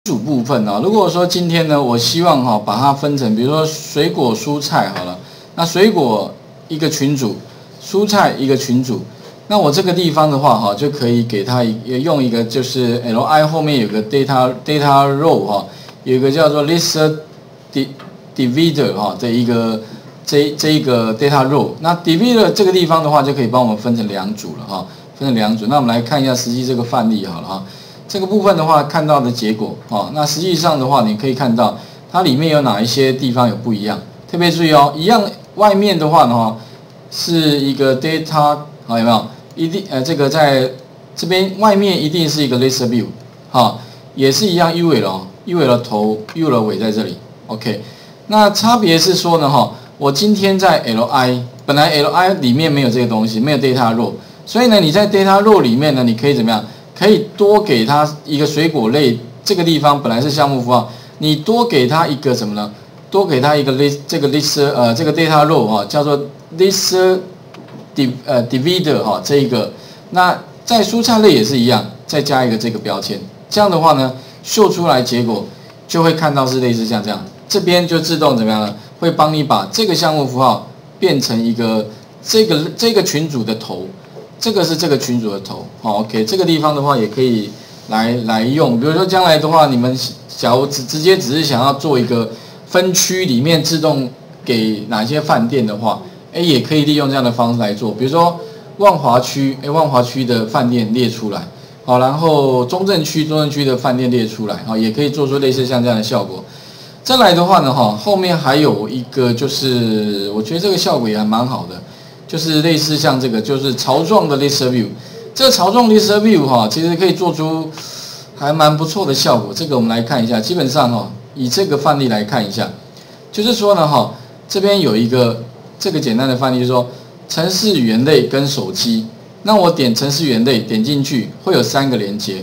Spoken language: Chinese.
主部分啊，如果说今天呢，我希望把它分成，比如说水果、蔬菜好了，那水果一个群组，蔬菜一个群组，那我这个地方的话就可以给它用一个就是 li 后面有个 data row 有一个叫做 list divider 的一个这一个 data row， 那 divider 这个地方的话就可以帮我们分成两组了分成两组。那我们来看一下实际这个范例好了这个部分的话，看到的结果那实际上的话，你可以看到它里面有哪一些地方有不一样。特别注意一样外面的话呢是一个 data 有没有？一定这个在这边外面一定是一个 list view 也是一样 UL 的头 UL 的尾在这里 OK。那差别是说呢我今天在 li 本来 li 里面没有这个东西，没有 data row， 所以呢你在 data row 里面呢，你可以怎么样？可以多给它一个水果类，这个地方本来是项目符号，你多给它一个什么呢？多给它一个 list 这个 list 这个 data row 叫做 list divider 这一个。那在蔬菜类也是一样，再加一个这个标签，这样的话呢，秀出来结果就会看到是类似像这样，这边就自动怎么样呢？会帮你把这个项目符号变成一个这个群组的头。这个是这个群组的头，OK， 这个地方的话也可以来用。比如说将来的话，你们假如直接只是想要做一个分区里面自动给哪些饭店的话，也可以利用这样的方式来做。比如说万华区，万华区的饭店列出来，然后中正区的饭店列出来，也可以做出类似像这样的效果。再来的话呢，后面还有一个就是我觉得这个效果也还蛮好的。就是类似像这个，就是槽状的 list view， 这个槽状 list view 其实可以做出还蛮不错的效果。这个我们来看一下，基本上以这个范例来看一下，就是说呢这边有一个这个简单的范例，就是说程式语言类跟手机，那我点程式语言类点进去会有3个连结，